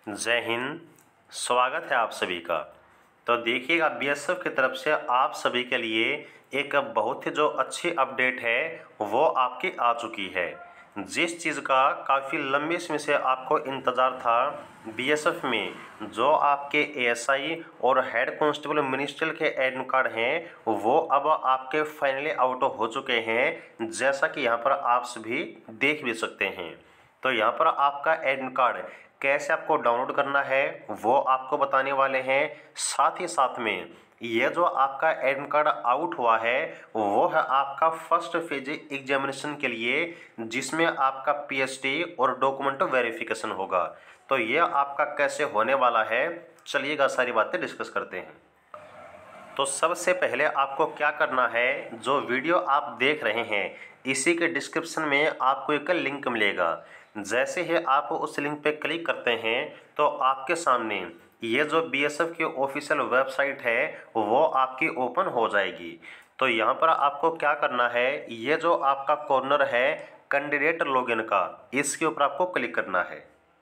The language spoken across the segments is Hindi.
जय हिंद। स्वागत है आप सभी का। तो देखिएगा, बीएसएफ की तरफ से आप सभी के लिए एक बहुत ही जो अच्छी अपडेट है वो आपकी आ चुकी है। जिस चीज़ का काफ़ी लंबे समय से आपको इंतज़ार था, बीएसएफ में जो आपके एएसआई और हेड कांस्टेबल मिनिस्ट्रियल के एडमिट कार्ड हैं वो अब आपके फाइनली आउट हो चुके हैं, जैसा कि यहाँ पर आप सभी देख भी सकते हैं। तो यहाँ पर आपका एडमिट कार्ड कैसे आपको डाउनलोड करना है वो आपको बताने वाले हैं। साथ ही साथ में ये जो आपका एडमिट कार्ड आउट हुआ है वो है आपका फर्स्ट फेज एग्जामिनेशन के लिए, जिसमें आपका पीएसटी और डॉक्यूमेंट वेरिफिकेशन होगा। तो ये आपका कैसे होने वाला है, चलिएगा सारी बातें डिस्कस करते हैं। तो सबसे पहले आपको क्या करना है, जो वीडियो आप देख रहे हैं इसी के डिस्क्रिप्शन में आपको एक लिंक मिलेगा। जैसे ही आप उस लिंक पे क्लिक करते हैं तो आपके सामने ये जो बीएसएफ की ऑफिशियल वेबसाइट है वो आपकी ओपन हो जाएगी। तो यहाँ पर आपको क्या करना है, ये जो आपका कॉर्नर है कैंडिडेट लॉगिन का, इसके ऊपर आपको क्लिक करना है।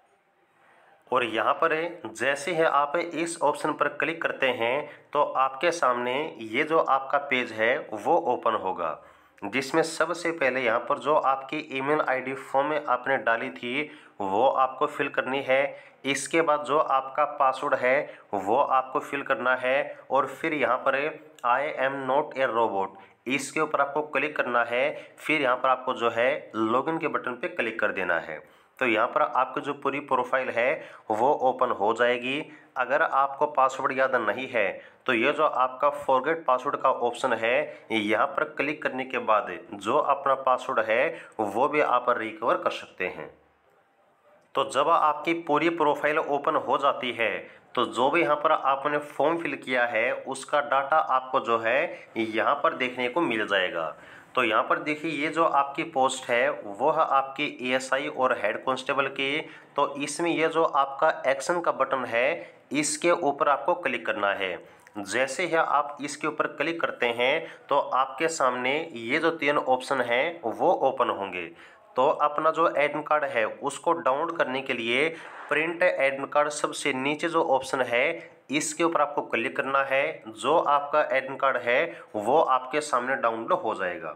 और यहाँ पर जैसे ही आप इस ऑप्शन पर क्लिक करते हैं तो आपके सामने ये जो आपका पेज है वो ओपन होगा, जिसमें सबसे पहले यहाँ पर जो आपकी ईमेल आईडी फॉर्म में आपने डाली थी वो आपको फिल करनी है। इसके बाद जो आपका पासवर्ड है वो आपको फिल करना है और फिर यहाँ पर I am not a robot, इसके ऊपर आपको क्लिक करना है। फिर यहाँ पर आपको जो है लॉगिन के बटन पे क्लिक कर देना है। तो यहाँ पर आपकी जो पूरी प्रोफाइल है वो ओपन हो जाएगी। अगर आपको पासवर्ड याद नहीं है तो ये जो आपका फॉरगेट पासवर्ड का ऑप्शन है, यहाँ पर क्लिक करने के बाद जो अपना पासवर्ड है वो भी आप रिकवर कर सकते हैं। तो जब आपकी पूरी प्रोफाइल ओपन हो जाती है तो जो भी यहाँ पर आपने फॉर्म फिल किया है उसका डाटा आपको जो है यहाँ पर देखने को मिल जाएगा। तो यहाँ पर देखिए, ये जो आपकी पोस्ट है वो है आपकी एएसआई और हेड कांस्टेबल की। तो इसमें ये जो आपका एक्शन का बटन है इसके ऊपर आपको क्लिक करना है। जैसे ही आप इसके ऊपर क्लिक करते हैं तो आपके सामने ये जो 3 ऑप्शन हैं वो ओपन होंगे। तो अपना जो एडमिट कार्ड है उसको डाउनलोड करने के लिए प्रिंट एडमिट कार्ड सबसे नीचे जो ऑप्शन है इसके ऊपर आपको क्लिक करना है। जो आपका एडमिट कार्ड है वो आपके सामने डाउनलोड हो जाएगा।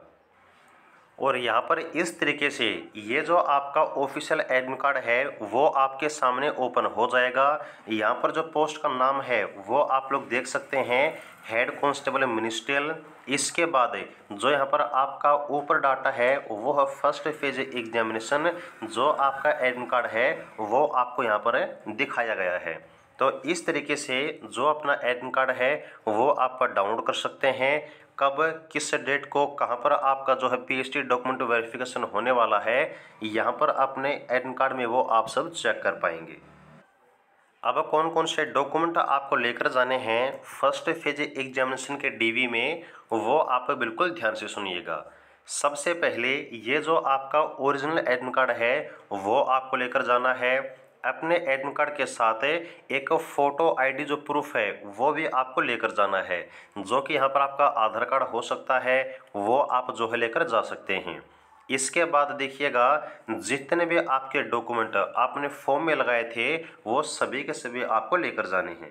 और यहाँ पर इस तरीके से ये जो आपका ऑफिशियल एडमिट कार्ड है वो आपके सामने ओपन हो जाएगा। यहाँ पर जो पोस्ट का नाम है वो आप लोग देख सकते हैं, हेड कांस्टेबल मिनिस्ट्रियल। इसके बाद जो यहाँ पर आपका ऊपर डाटा है वो है फर्स्ट फेज एग्जामिनेशन। जो आपका एडमिट कार्ड है वो आपको यहाँ पर दिखाया गया है। तो इस तरीके से जो अपना एडमिट कार्ड है वो आप डाउनलोड कर सकते हैं। कब, किस डेट को, कहाँ पर आपका जो है पीएचडी डॉक्यूमेंट वेरिफिकेशन होने वाला है, यहाँ पर अपने एडमिट कार्ड में वो आप सब चेक कर पाएंगे। अब कौन कौन से डॉक्यूमेंट आपको लेकर जाने हैं फर्स्ट फेज एग्जामिनेशन के डीवी में, वो आप बिल्कुल ध्यान से सुनिएगा। सबसे पहले ये जो आपका ओरिजिनल एडमिट कार्ड है वो आपको लेकर जाना है। अपने एडमिट कार्ड के साथ एक फ़ोटो आईडी जो प्रूफ है वो भी आपको लेकर जाना है, जो कि यहाँ पर आपका आधार कार्ड हो सकता है, वो आप जो है लेकर जा सकते हैं। इसके बाद देखिएगा, जितने भी आपके डॉक्यूमेंट आपने फॉर्म में लगाए थे वो सभी के सभी आपको लेकर जाने हैं।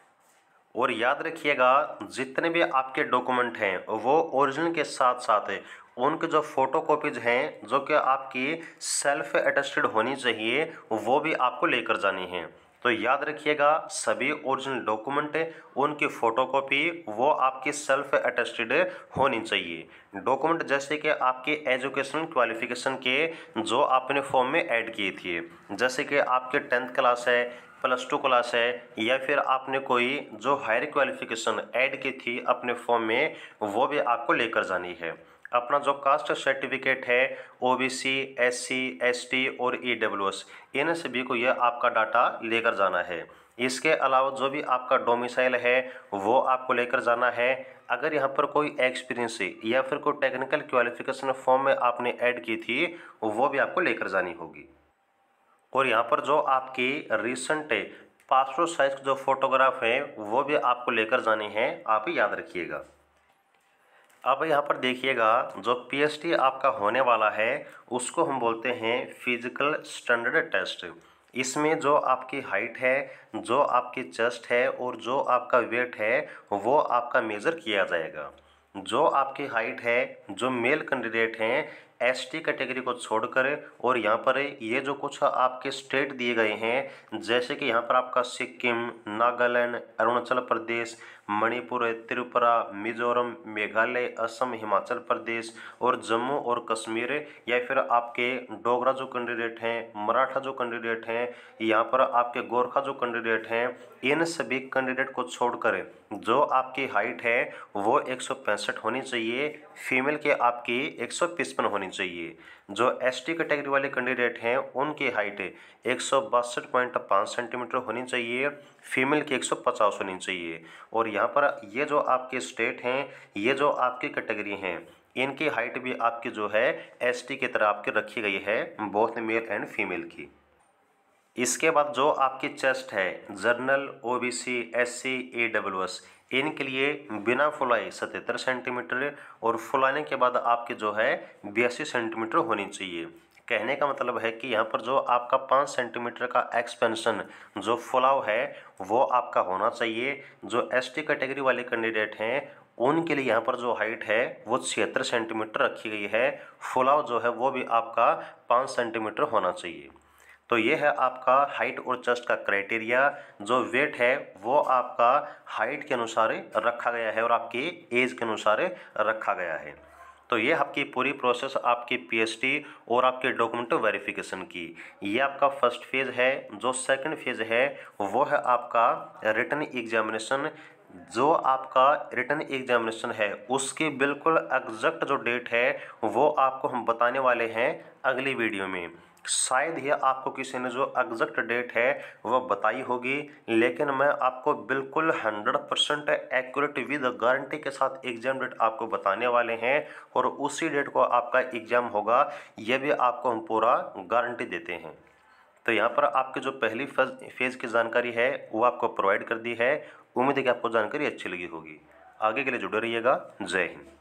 और याद रखिएगा, जितने भी आपके डॉक्यूमेंट हैं वो ओरिजिनल के साथ साथ उनके जो फ़ोटो कॉपीज हैं जो कि आपकी सेल्फ अटेस्टेड होनी चाहिए वो भी आपको लेकर जानी है। तो याद रखिएगा, सभी ओरिजिनल डॉक्यूमेंट, उनकी फ़ोटोकॉपी वो आपकी सेल्फ अटेस्टेड होनी चाहिए। डॉक्यूमेंट जैसे कि आपकी एजुकेशनल क्वालिफिकेशन के जो आपने फॉर्म में ऐड किए थे, जैसे कि आपके 10th क्लास है, +2 क्लास है, या फिर आपने कोई जो हायर क्वालिफिकेशन ऐड की थी अपने फॉर्म में, वो भी आपको लेकर जानी है। अपना जो कास्ट सर्टिफिकेट है, ओबीसी, एससी, एसटी और ईडब्ल्यूएस, इन सभी को यह आपका डाटा लेकर जाना है। इसके अलावा जो भी आपका डोमिसाइल है वो आपको लेकर जाना है। अगर यहाँ पर कोई एक्सपीरियंस या फिर कोई टेक्निकल क्वालिफिकेशन फॉर्म में आपने ऐड की थी वो भी आपको लेकर जानी होगी। और यहाँ पर जो आपकी रिसेंट पासपोर्ट साइज जो फोटोग्राफ है वो भी आपको लेकर जानी है, आप याद रखिएगा। अब यहाँ पर देखिएगा, जो पीएचडी आपका होने वाला है उसको हम बोलते हैं फिजिकल स्टैंडर्ड टेस्ट। इसमें जो आपकी हाइट है, जो आपकी चेस्ट है और जो आपका वेट है वो आपका मेज़र किया जाएगा। जो आपकी हाइट है, जो मेल कैंडिडेट हैं एसटी कैटेगरी को छोड़कर, और यहाँ पर ये जो कुछ आपके स्टेट दिए गए हैं, जैसे कि यहाँ पर आपका सिक्किम, नागालैंड, अरुणाचल प्रदेश, मणिपुर, त्रिपुरा, मिजोरम, मेघालय, असम, हिमाचल प्रदेश और जम्मू और कश्मीर, या फिर आपके डोगरा जो कैंडिडेट हैं, मराठा जो कैंडिडेट हैं, यहाँ पर आपके गोरखा जो कैंडिडेट हैं, इन सभी कैंडिडेट को छोड़कर जो आपकी हाइट है वो 165 होनी चाहिए, फीमेल के आपकी 155 होनी चाहिए। जो एसटी कैटेगरी वाले कैंडिडेट हैं उनकी हाइट 162.5 सेंटीमीटर होनी चाहिए, फीमेल की 150 होनी चाहिए। और यहाँ पर ये जो आपके स्टेट हैं, ये जो आपकी कैटेगरी हैं, इनकी हाइट भी आपकी जो है एसटी की तरह आपकी रखी गई है, बोथ मेल एंड फीमेल की। इसके बाद जो आपकी चेस्ट है, जनरल, ओबीसी, एससी, ईडब्ल्यूएस, इनके लिए बिना फुलाई 77 सेंटीमीटर और फुलाने के बाद आपकी जो है 82 सेंटीमीटर होनी चाहिए। कहने का मतलब है कि यहाँ पर जो आपका 5 सेंटीमीटर का एक्सपेंशन, जो फुलाव है, वो आपका होना चाहिए। जो एसटी कैटेगरी वाले कैंडिडेट हैं उनके लिए यहाँ पर जो हाइट है वो 76 सेंटीमीटर रखी गई है, फुलाव जो है वो भी आपका 5 सेंटीमीटर होना चाहिए। तो ये है आपका हाइट और चेस्ट का क्राइटेरिया। जो वेट है वो आपका हाइट के अनुसार रखा गया है और आपकी एज के अनुसार रखा गया है। तो ये आपकी पूरी प्रोसेस आपकी पीएचडी और आपके डॉक्यूमेंट वेरिफिकेशन की, ये आपका फर्स्ट फेज़ है। जो सेकंड फेज़ है वो है आपका रिटन एग्जामिनेशन। जो आपका रिटन एग्जामिनेशन है उसकी बिल्कुल एग्जैक्ट जो डेट है वो आपको हम बताने वाले हैं अगली वीडियो में। शायद ही आपको किसी ने जो एग्जैक्ट डेट है वह बताई होगी, लेकिन मैं आपको बिल्कुल 100% एक्यूरेट विद गारंटी के साथ एग्जाम डेट आपको बताने वाले हैं, और उसी डेट को आपका एग्जाम होगा, यह भी आपको हम पूरा गारंटी देते हैं। तो यहाँ पर आपकी जो पहली फेज़ की जानकारी है वो आपको प्रोवाइड कर दी है। उम्मीद है कि आपको जानकारी अच्छी लगी होगी। आगे के लिए जुड़े रहिएगा। जय हिंद।